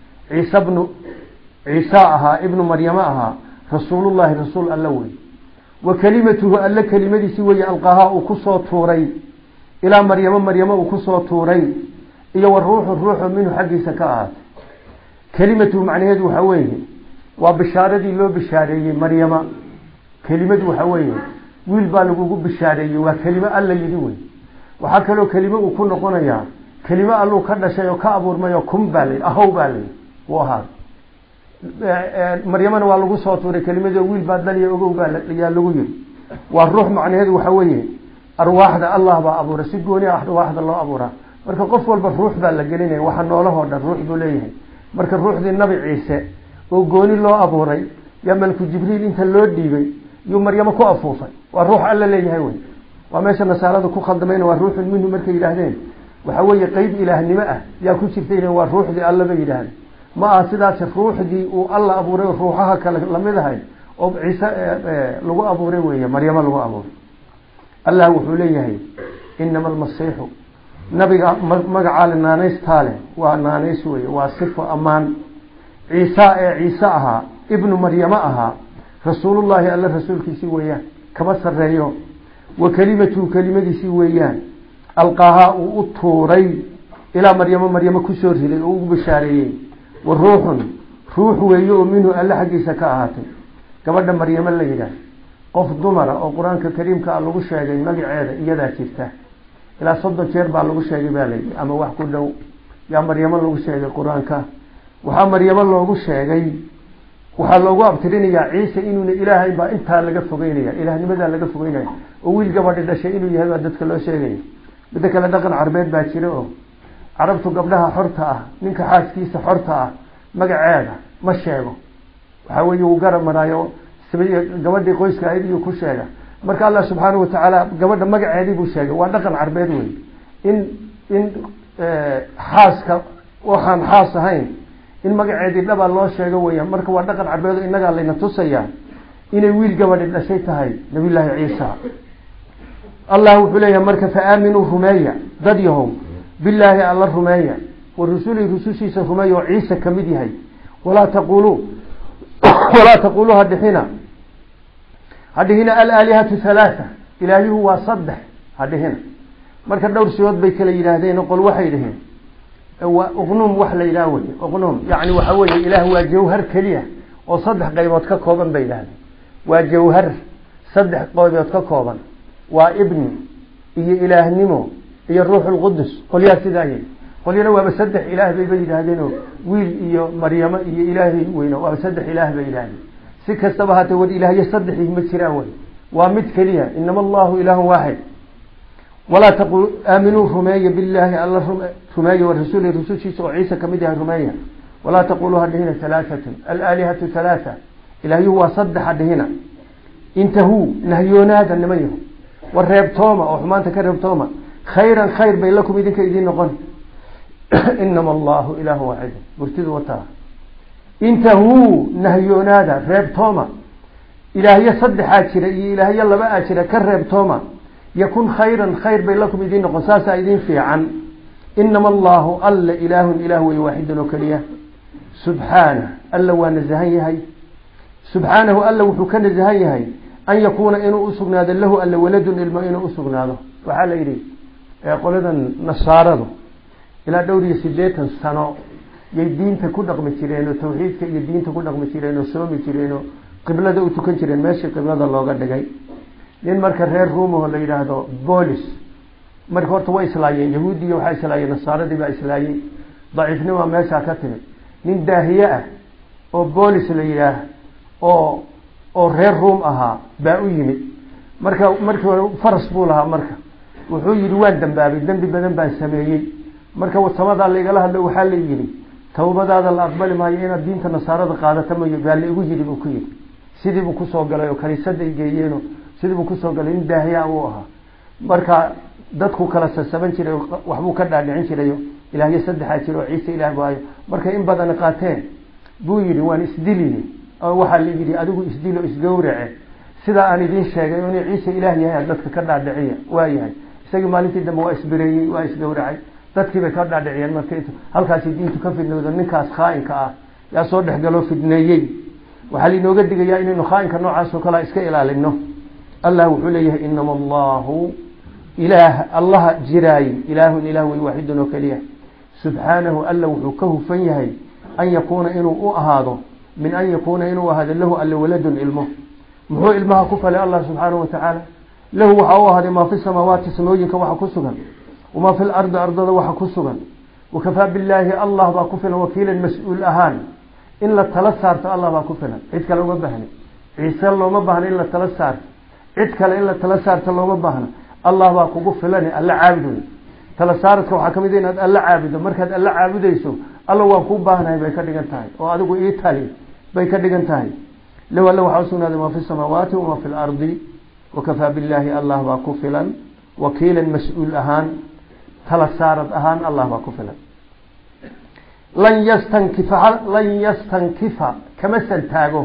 ciisa ahaa ibnu maryama ahaa rasuulullahi rasuul alla weyn wa kalimatuhu alla kelimadiisi weeye alqahaa uu kusoo tuuray ilaa maryamo uu kusoo tuuray iyo wa ruuxu minhu xaggiisa ka ahaatay kelimatuhu macnaheedu waxa weeye waa bishaaradii loo bishaareeyey maryama kelimadu waxa weeye wiil baa lagugu bishaareeyey waa kelimo alla yidhi wey waxaa kaloo kelimo uu ku noqonayaa kelimo alluu ka dhashay oo ka abuurmay oo kun baa layidhi ahow baa layidhi wuu ahaa maryamana waa lagu soo tuuray kelimadii wiil baa dhaliya ogow baa yaa lagu yidhi waa ruux macnaheedu waxa weeye arwaaxda allah baa abuuray si gooni ah arwaaxda loo abuuraa marka qof walba ruux baa la gelinaya waxa noolahoo dhan ruux buu leeyahay marka ruuxdii nabi ciise oo gooni loo abuuray yaa malku jibriil inta loo dhiibay yuu maryamo ku afuufay waa ruux alla leeyahay wey waa meesha nasaaradu ku khaldamayna waa ruuxun minhu markay yidhaahdeen waxa weeye qeyb ilaahnimo ah yaa ku jirtayna waa ruuxdii alla bay yidhaahdeen ma aha sidaas ruuxdii uu alla abuuray ruuxaha kale lamid ahay oo ciise lagu abuuray weeye maryamo lagu abuuray allah wuxuu leeyahay inama almasiixu nabiga magacaale naanaystaale waa naanays weeye waa sifo ammaan ciise ahaa ibnu maryamo ahaa rasuulullahi alla rasuulkiisii weeyaan kama sarreeyo wa kelimatuhu kelimadiisii weeyaan alqaahaa uu u tuuray ilaa maryamo kusoo riday oo ugu bishaareeyey wa ruux weeye oo minhu alla xaggiisa ka ahaatay gabadha maryamo la yidhaah qof dumara oo qur-aanka kariimka ah lagu sheegay magaceeda iyadaa jirta ilaa 30 jeer baa lagu sheegay baa layidhi ama wax ku dhow yaa maryamo lagu sheegay qur-aanka waxaa maryamo loogu sheegay waxaa loogu abtirinayaa ciise inuuna ilaahay baa intaa laga fogeynaya ilaahnimadaa laga fogeynaya oo wiil gabadhi dhashay inuu yahay baa dadka loo sheegaya midda kale dhaqan carbeed baa jira oo carabtu gabdhaha xorta ah ninka xaaskiisa xorta ah magaceeda ma sheego waxaa weeye uu garab maraayo gabadhii qoyska ahayd iyuu ku sheega marka allah subxaanahu watacaala gabadha magaceedii buu sheegay waa dhaqan carbeed wey in xaaska waxaan xaas ahayn in magaceedii dhabaa loo sheego weya marka waa dhaqan carbeedo innagaa layna tusayaa inay wiil gabadhi dhashay tahay nabiyullaahi ciisa allah wuxuu leeyahay marka fa aaminuu rumeeya dad yahow bilaahi alla rumeeya wa rusulihi rusushiisa rumeeya oo ciise ka mid yahay walaa taquluu hadhihina alaalihatu halaatha ilaahyuhu waa 3 hadhihina marka dhowr siyood bay kala yidhaahdeen qol waxay dhaheen uqnum wax la yidhaah wey uqnum yani waxa weeye ilaah waa jawhar keliya oo 3 qaybood ka kooban bay yidhahdeen waa jawhar 3 qaybood ka kooban waa ibni iyo ilaahnimo iyo ruuxul qudus qolyaa sidaayay qolyana waaba 3 ilaah bay yidhaahdeen wiil iyo maryamo iyo ilaahay weyna waaba 3 ilaah bay yidhaahdeen si kastaba haatee war ilaahyo 3 ma jiraan wey waa mid keliya inama allahu ilaahu waaxid walaa taqul aaminuu rumeeya billaahi alla rumeeya wa rasuulihi rusushiisa oo ciise ka mid yahay rumeeya walaa taquluu hadhihina 3 alaalihatu 3 ilaahyuhu waa 3 hadhihina intahuu nahyoonaada nimayahu war reebtooma oo xumaanta ka reebtooma khayran khayr bay lakum idinka idiin noqon inama allahu ilaahu waaxid burtidu wataa intahuu nahyoonaada reebtooma ilaahyo 3 jira iyo ilaahyo 2 jira ka reebtooma yakun khayran khayr bay lakum idiin noqon saasaa idiin fiican inama allahu alla ilaahun ilaah wey waaxidun oo keliya subxaanah alla waa nasahan yahay subxaanahu alla wuxuu ka nasahan yahay an yakuuna inuu usugnaado lahu alla waladun ilmo inuu usugnaado waxaa la yidhi qoladan nasaaradu ilaa dhowr iyo 80 sano yay diinta ku dhaqmi jireen oo tawxiidka iyo diinta ku dhaqmi jireen oo soomi jireen oo qiblada u tukan jireen meeshii qiblada looga dhigay nin marka reer ruumaho la yidhaahdo boolis marka horta way islaayeen yahuudiya waxaa islaayeen nasaaradii baa islaayey daciifnima meeshaa ka timid nin daahiye ah oo boolis la yidhaah oo reer ruum ahaa baa u yimid markii hore faras buu lahaa marka wuxuu yidhi waan dambaabay dembi badan baan sameeyey marka samadaa laigala hadlo waxaa la yidhi tawbadaada la aqbali maayo inaad diinta nasaarada qaadata mooye baa la igu yidhi buu ku yidhi sidii buu kusoo galay oo kaniisada ay geeyeeno sidii buu kusoo galay nin daahiyaa uu ahaa marka dadku kala sasaban jiray waxbuu ka dhaadhicin jirayo ilaahyo 3 jiro oo ciise ilaah baayo markay in badan qaateen بويري وان إسدليني أو وحال يجري أدوه إسديله إسجورعه سدا أنا دين شيء إني عيسى إلهي هاي ذاتك كرنا دعية وايهاي سجى مالك الدم وإسبري وإسجورعي ذاتك بكرنا دعية ما كيت هل كاس الدين تكفي إنه ذا نكاس خائن كا يا صدق قالوا في الدنيا وحالي نوجد دقيقة إنه خائن كنوع عسو كلا إسكيل على إنه الله عليه إنما الله إله الله جراي إله واحد وكليه سبحانه ألا وحكه فيهي أن يكون إنه هذا من أن يكون إنه هذا له ألا ولد علمه هو علمها كفى لله سبحانه وتعالى له وحواه هذا ما في السماوات سموجك وحكسها وما في الأرض أرضا وحكسها وكفى بالله الله باكفنا وكيلا مسؤول أهان إلا التلسارت الله باكفنا عدك لو مبهني عيسى لو مبهن إلا التلسارت عدك إلا التلسارت لو مبهن الله باكفلني ألا عابدون تلسارتك وحكمدين ألا عابد مركز ألا عابد يسوع الله وكوبهنا بيكدغن تاعي وأدوك إيطالي بيكدغن تاعي لو حسنا ما في السماوات وما في الأرض وكفى بالله الله باكفلا وكيلا مسؤول أهان تلسارت أهان الله باكفلا لن يستنكف كما سنتاغو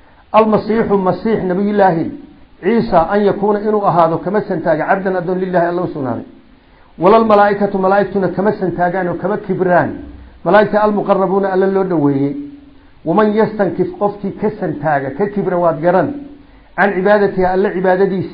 المسيح نبي الله عيسى أن يكون إنه هذا كما سنتاغ عبدا أدون لله الله سبحانه ولا الملائكة ملائكتنا كما سنتاغان وكما كبران ملائكة المقربون ألا اللو دويه ومن يستنكف قفتي كسنتاغا ككبر وادقران عن عبادتها ألا عبادتيس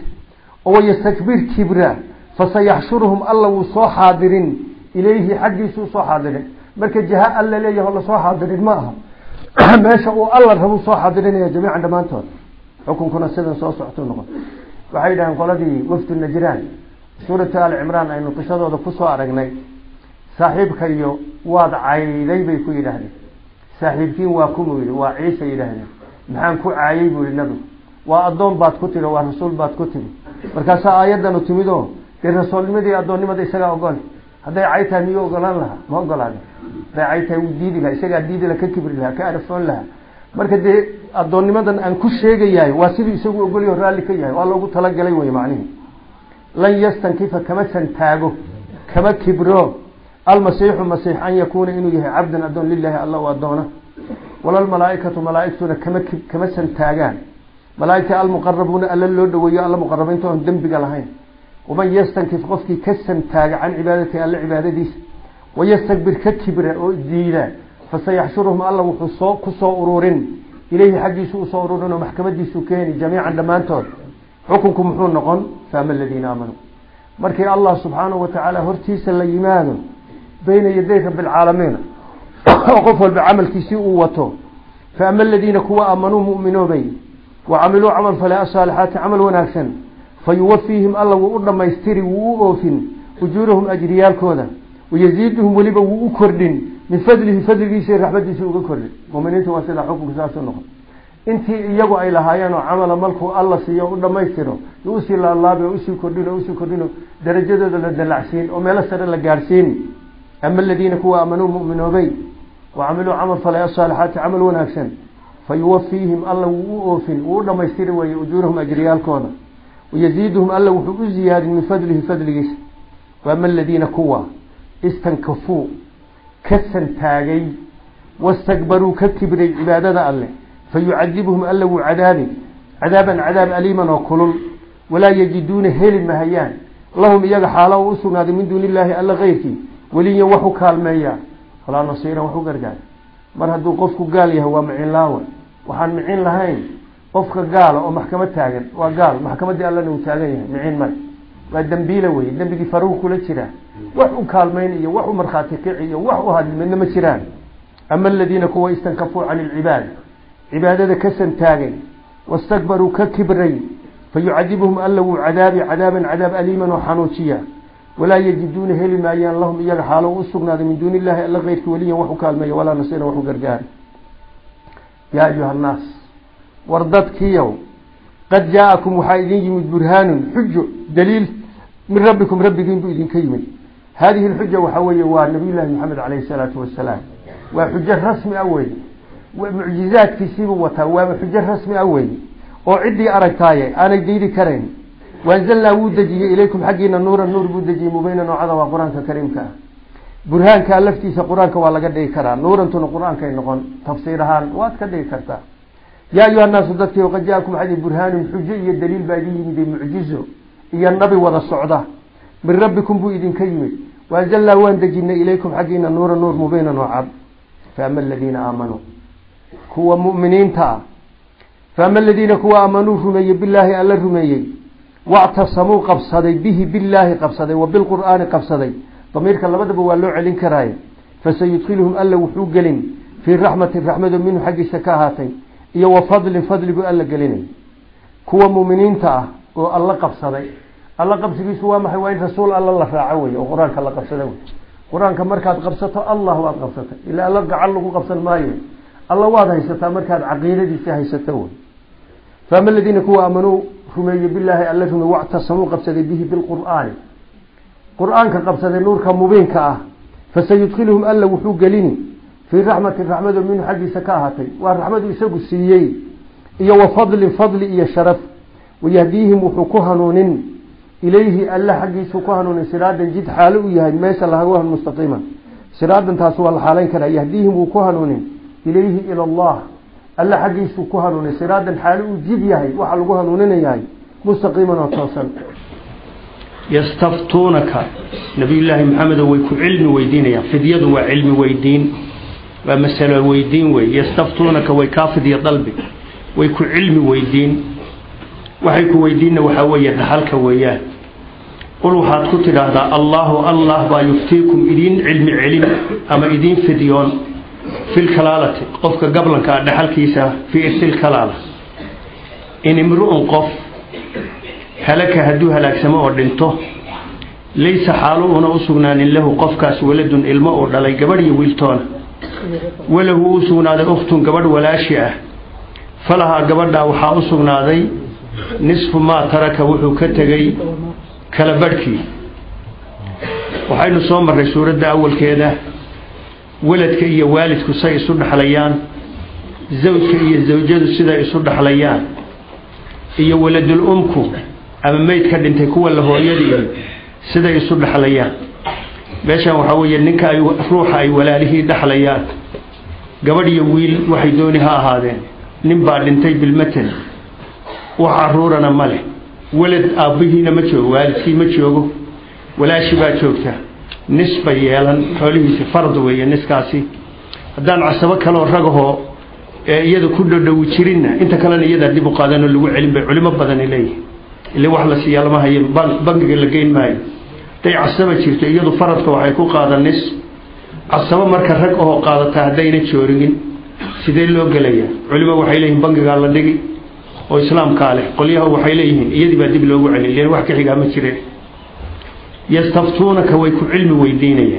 ويستكبر كبرا فسيحشرهم الله وصو حاضرين إليه حديث وصو حاضرين marka jaha alla leeyahay la soo xaadirin ma aha meesha uu alla rabo soo xaadirinaya jamiican dhamaantood xukunkuna sidan soo socto noqon waxay dhahan qoladii wafdu najraan suurata al-imraan aynu qishadooda ku soo aragnay saaxiibka iyo waad cayday bay ku yiraahdeen saaxiibkiin waa ku muuday waa ciise yiraahdeen maxaan ku caayay buu nabi waa adoon baad ku tiri waa rasuul baad ku tiri markaas aayadan u timido rasuulnimadii adoonnimada isaga ogol haday caytaa miyo ogolaan laha ma ogolaan caytaa uu diidi laha isaga diidi la ka kibri laha ka arfoon laha marka de adoonnimadan aan ku sheegayahay waa sidii isagu ogol iyo raali ka yahay waa loogu tala galay way macnaheedu lan yastankifa kama santaago kama kibro المسيح أن يكون إنه يهي عبدا أدون لله الله وأدونه ولا الملائكة ملائكتنا كما سنتاغان ملائكة المقربون ألا اللود ويا الله مقربين توهم دنبق لهين ومن يستنكف قفك كسنتاغ عن عبادته ألا عبادة ديس ويستكبر ككبر ديلا فسيحشرهم الله كسو أرورين إليه حق يسوء صورورين ومحكمة ديسو كيني جميعا دمانتون حكمكم محون نقون فأما الذين آمنوا مركي الله سبحانه وتعالى هرتيس الليمان بين يديك بالعالمين وقفوا بعمل كيسي ووتو فأما الذين كوا آمنوا مؤمنوا بي وعملوا عمل فلا صالحات عمل وناكسن فيوفيهم الله وقرنا ما يستري ووفين أجورهم أجريال كودا ويزيدهم ولبا وكردين من فضله فضل يسير رحمة يسير وكردين مؤمنين تواسل حكم كساس النقل انت يقوا إلى هايان وعمل ملكه الله سيئا وقرنا ما يستروا يوصي الله ويوصي كردين درجة للعسين وميلا سر لقارسين أما الذين كوا آمنوا مؤمنوا بي وعملوا عمل فلا صالحات عمل وناكسن فيوفيهم الله ووفين وقرنا ما يستري ويؤجورهم أجريال كودا ويزيدهم الله وحق زياد من فضله فضله وأما الذين كوا استنكفوا كسن تاغي واستكبروا ككبر عبادة الله فيعذبهم الله عذاب أليما وكلل ولا يجدون هيل المهيان اللهم إياك حالا وأسرنا من دون الله ألا غيرك ولي وحو كالمياه فلا نصير وحو قرقان مرهدو قفك قال يهوى معين لاوة وحان معين لهين قفك قال ومحكمة تاغن وقال محكمة دي الله نوتاغن معين مال والدنبيلة وي الدنبيلة فاروق كل تشيران وحو كالمين وحو مرخاتي قيعي وحو هذا من متشيران أما الذين كوا استنكفوا عن العباد عبادة كسن تاغن واستكبروا ككبرين فيعذبهم الله عذاب أليما وحانوشيا ولا يجدون هل ما يان لهم إياك حالا وأسرنا من دون الله ألا غيرك وليا وحو كالمي ولا نصير وحو قرقان يا أيها الناس وردتك يوم قد جاءكم وحايدين من برهان حجة دليل من ربكم بإذن كيمن هذه الحجة وحوية والنبي الله محمد عليه الصلاة والسلام وحجة رسمي أول ومعجزات في سيبه وتوام حجة رسمي أول وعدي أركتاية أنا جديد كريم وأنزلنا ودجي إليكم حقنا النور بودجي مبينا وعظا وقرآن كريم برهان كالفتيس قرآن كوالا قد يكرا نورا تون قرآن كي نقول تفسيرها وات قد يكرتا يا أيها الناس صدقتي وقد جاءكم حديث برهان حجي الدليل باقي من معجزه إيا النبي ولا الصعدة من ربكم بو إذن كيمي وأنزلنا وأندجنا إليكم حقنا نورا نور مبينا وعب فأما الذين آمنوا كوا مؤمنين تا فأما الذين كوا آمنوا رمي بالله ألا رمي واعتصموا قبصدي به بالله قبصدي وبالقرآن قبصدي ضميرك الله بدأ بوالو علين كراي فسيدخلهم ألا وحوق قلين في الرحمة منه حق سكاهاتي إيا وفضل بألا قلين كوا مؤمنين تا والله قبصدي الله قبصدي سوا ما حوين رسول الله فاعوي وقرآنك الله قبصدي قرآنك مركات قبصته الله واد قبصته إلا الله قعله قبص المايو الله واضح يستا مركات عقيدة دي سيها يستوون فأما الذين كوا آمنوا رمي بالله ألهم واعتصموا قبصدي به بالقرآن قرآن كقبصدي نور كمبين كأه فسيدخلهم ألا وحوق لني في الرحمة منه حق سكاهتي والرحمة يسوق السيئي إيا وفضل إيا شرف ويهديهم وحكوهنون إليه ألا حق يسوكوهنون سرادا جد حالو يهد ميسا لهوها المستقيما سرادا تاسوا الحالين كلا يهديهم وكوهنون إليه إلى الله ألا حق يسوكوهنون سرادا حالو جد يهد وحلقوهنون يهد مستقيما وتوصل يستفتونك نبي الله محمد ويكو علم ويدين فديد وعلم ويدين ومسألة ويدين يستفتونك ويكافد يطلبي ويكو علم ويدين وحيكو ويدين وحوية نحلك وياه قلوا حاتكو تلاهدا الله با يفتيكم إدين علم أما إدين فديون في الكلالة قفك قبلك نحلك يسا في إرث الكلالة إن امرؤ قف هلك هدو هلاك سماء ودنته ليس حاله هنا أسغنان له قفكاس ولد الماء ودلي قبري ويلتون وله أسغنان أخت قبر ولا شيء فلها قبر وحا أسغنان نصف ما ترك وحو كتغي كالبركي وحين صوم الرسول ده أول كده ولدك إيا والدك سي يصد حليان زوجك إيا الزوجات سيدا يصد حليان إيا ولد الأمكو أما ميت كدنت كوا له يدي سيدا يصد حليان باشا وحويا نكا روح أي ولاله دحليان قبل يويل وحيدونها هذين نبا دنتي بالمتن وحرورنا ماله ولد أبيه ما جوجو والدكي ما جوجو ولا شبا جوجته نسبة يلان حوله فرض ويا نسكاسي هدان عصبك كلو رجه يده كله لو يشيرنا أنت كلنا يده دي بقادنا اللي علم بدن إليه اللي وحلا سيال ما هي بنك اللي جين ماي تي عصبة شرته يده فرض وحيكون قادا النس عصبة مركز رجه قادا تهدين تشورين سيدي لو قليا علم وحيلهم بنك قال لدقي وإسلام كاله قليها وحيليهن يدي بدي لو علي اللي واحد كحجة ما تشري يستفتونك ويكون علم ويدينيا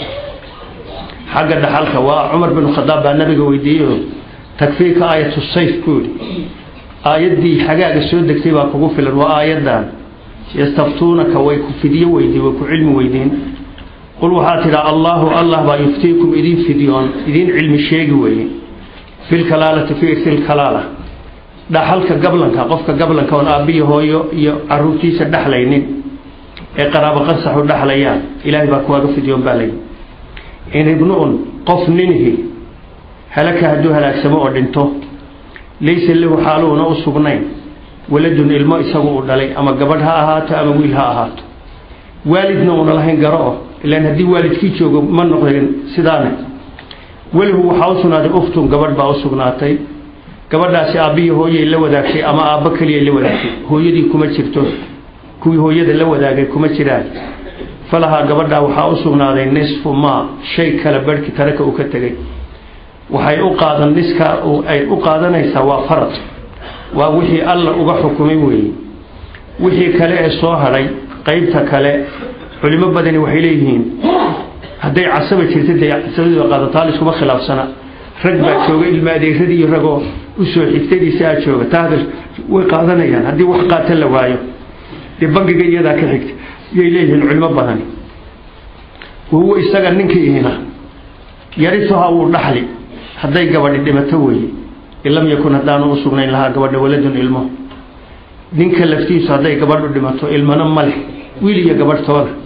حق الدحالك وعمر بن الخطاب النبي ويديه تكفيك آية الصيف كوري آية دي حقائق السود كتيبها كوفل وآية دان يستفتونك ويكون فدي ويدي ويكون علم ويدين قلوا هاتلا الله با يفتيكم إذين فديون إذين علم الشيء وي في الكلالة في إرث الكلالة دحالك قبلك قفك قبلك والآبي هو عروتيس الدحلينين قرابة قصحوا الدحليان إلهي باكواق فديون بالي إن ابنون قف ننهي هلك هدو هلاك سماء دنتو ليس له حاله نوصبنين ولد الماء سوء علي أما قبلها أهات أما ويلها أهات والدنا ونالهين قرأه لأن هدي والد كيتشو من نقدر سدانه وله حاوسنا هذا أخت قبل باوسبناتي قبل داسي أبيه هو يلا وداكي أما أبك لي يلا وداكي هو يدي كم تشرتون كوي هو يد يلا وداكي كم تشرال فلها قبل دا وحاوسنا هذا النصف ما شيء كلا برك ترك وكتجي waxay u qaadan niska oo ay u qaadanaysaa waa farad waa wixii alla uga xukumay weey wixii kale ee soo haray qaybta kale culimo badani waxay leeyihiin haday casaba jirtay casabada qaadataan isku khilaafsana rag baa jooga ilma adeeradii rago u soo xigtadiisa jooga taadar way qaadanayaan hadii wax qaatal la waayo dib bangiga iyada ka xigta yay leeyihiin culimo badani oo isaga ninkiina yaritaha uu dhaxli hadday gabadhi dhimato weey ilam yakun hadaan u sugnayn laha gabadha waladun ilmo ninka laftiisa hadday gabadhu dhimato ilmana male wiil iyo gabadh toona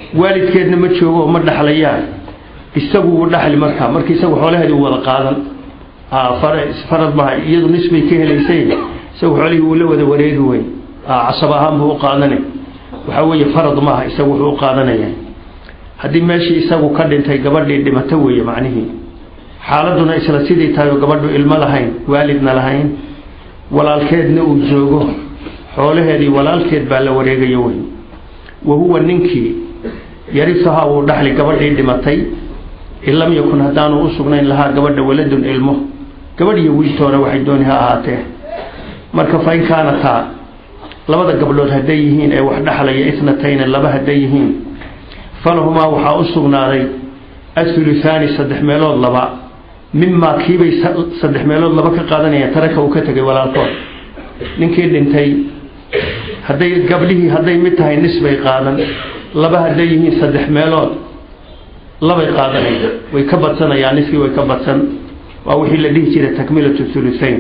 waalidkeedna ma joogo ma dhaxlayaan isagu uu dhaxli markii isagu xoolaheedu wada qaadan farad ma iyadu nisbay ka helaysay isagu xoolihii uu la wada wareegi way casab ahaan buu qaadanay waxa weeye farad ma isagu wuxuu qaadanaya hadii meeshii isagu ka dhintay gabadhii dhimatay weeye macnihii xaaladuna isla sidii tahay gabadhu ilmo lahayn waalidna lahayn walaalkeedna uu joogo xoolaheedii walaalkeed baa la wareegayo way وهو ننكي يرثها ودحل قبل دمتي إن لم يكن هدانو أسقنين لها قبل ولد علمه قبل يوجدون وحيدونها آته مركا فإن كانتا لبدا قبل هديهين أي وحد حلي إثنتين لبا هديهين فلهما وحا أسقناري الثلثان صدح ميلود لبا مما كيبي صدح ميلود لبا كقادنيا تركه وكتغي ولا طول ننكي دنتي هدي قبله هدي متى نسبة قادن لبا هديه صدح ميلود لبا قادن ويكبرتنا يعني نسبة ويكبرتن ووحي الذي جرى تكملة الثلثين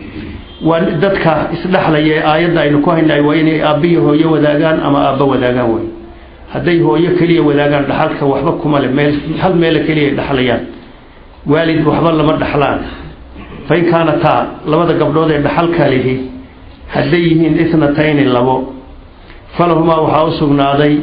ودتك إصلاح لي آيات إنه كهن وين أبيه هو يوداعان أما أبا وداعان وين هدي هو يكلي وداعان دحالك وحبكم على ميل هل ميل كلي دحليان والد وحب الله ما دحلان فإن كانت لبا قبله دحالك له هديهن اثنتين لبو فلهما وحا أسقنادي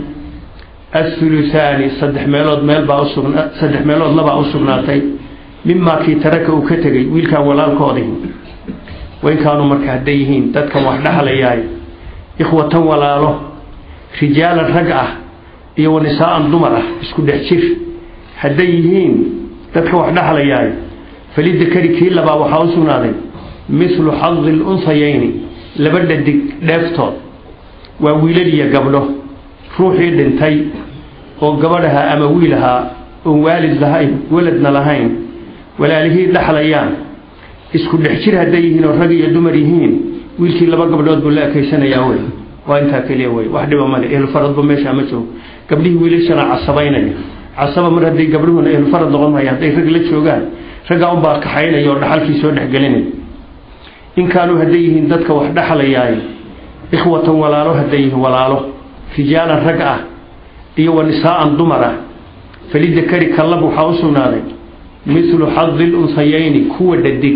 الثلثان صدح ميلود ميل با صدح ميلود لبا أسقناتي مما كي تركه كتغي ويلكا ولالكودين وإن كانوا مركا هديهن ددكا وحدها لياي إخوة ولاله رجالا رجعة iyo nisaa dumara isku dhex jir hadayeen dadka wax dhaxlayay falid kariki laba waxa uu sugnaaday mislu hadh al-unsayayn labada dig dheeftood waa wiilal iyo gabdho ruuxii dhintay oo gabadha ama wiilaha oo waalid lahayn waladna lahayn walaalihii dhaxlayaan isku dhex jir hadayeen oo rag iyo dumar yihiin wiilkii laba gabdhood buu la akaysanaya way وأنت كليه وي واحد بمال الفرد بمشي عمته قبله ويلشنا عصبينه عصب مرة دي قبلهم الفرد لغمها يهدي رجل شوقان رجعوا باك حين يورد حال في سود حجلين إن كانوا هديهن دتك واحد حلياي إخوة ولا له هديه ولا له رجال رجعة إيو ونساء ضمرة فلذكر كلبوا حوسنا مثل حظ الأنثيين كود الدق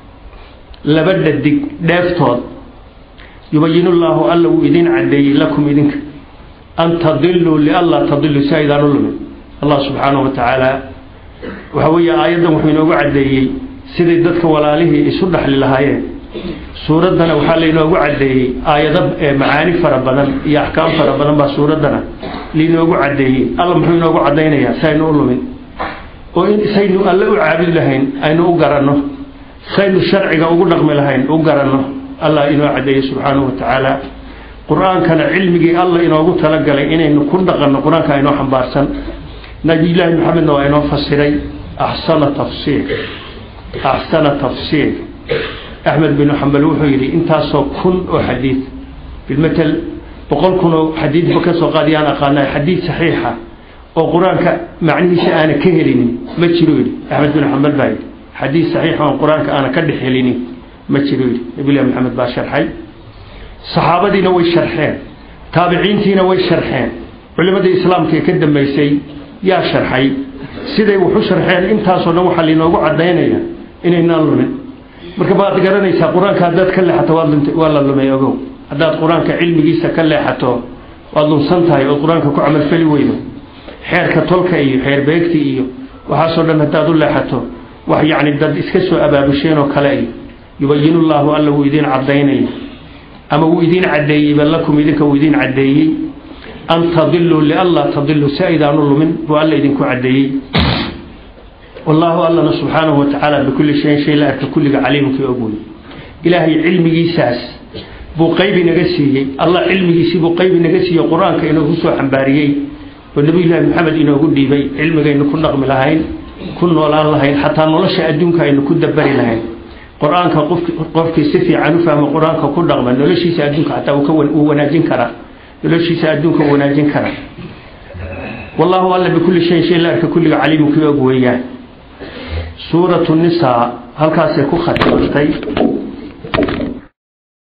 لبد الدق دافتون يبين الله ألا وإذن عدي لكم إذنك أن تضلوا لألا تضلوا سيدا نلم الله سبحانه وتعالى وهوية آيادا وحين وعدي سيدتك ولا له يصلح للهاية سورتنا وحالينا وعدي آيادا معاني فربنا يا أحكام فربنا بسورتنا لين وعدي الله محين وعدينا يا سين نلم وإن سين ألا أعابد لهين أين أقرنه سين الشرع أقول رغم لهين أقرنه الله إنه عدي سبحانه وتعالى قرآن كان علمي الله إنه قلت لك إنه نكون دقنا قرآن كان إنه حنبارسا نبي الله محمد وإنه فسري أحسن تفسير أحمد بن حنبل وحيري انت سو كن وحديث بالمثل بقول كنوا حديث بكسو قاديانا قالنا حديث صحيحة وقرآن معنيه شأنا كهليني ما تشيلوني أحمد بن حنبل باي حديث صحيح وقرآن كأنا كدح هليني ما تشيلوني نبي محمد باشر حي صحابتي نوي الشرحين تابعين تي نوي الشرحين علماء الإسلام كي كدم ما يسي يا شرحي سيدي وحو شرحين انتا سو نو حلي نوغو عدينيا إنينا لمن marka baad garanaysaa quraanka hadaad ka leexato wala lumayogo hadaad quraanka cilmigiisa ka leexato waad lunsan tahay oo quraanka ku amal fali weydo xeerka tolka iyo xeer beegti iyo waxa soo dhan hadaad u leexato wax yaani dad iska soo abaabusheeno kale yubayyin Allahu alla uu idin cadeynay ama uu idin cadeeyay balakum idinka uu idin cadeeyay an tadillu li alla tadillu sa'idan lumin wa alla idinku cadeeyay والله الله سبحانه وتعالى بكل شيء لا كل عليم في أقول إلهي علمي ساس بقيب نجسي الله علمي سي بقيب نجسي القرآن كأنه هو حنباري والنبي الله محمد إنه يقول لي بي علمي إنه كنا نقم لهين كنا ولا لهين حتى نلش أدونك إنه كنا دبر لهين القرآن كقف سفي عنه فهم القرآن كقول رغم نلش يسأدونك حتى وكون وناجين كرا نلش يسأدونك وناجين كرا والله الله بكل شيء لا كل عليم في أقول سورة النساء هل كاسي كو ختمتي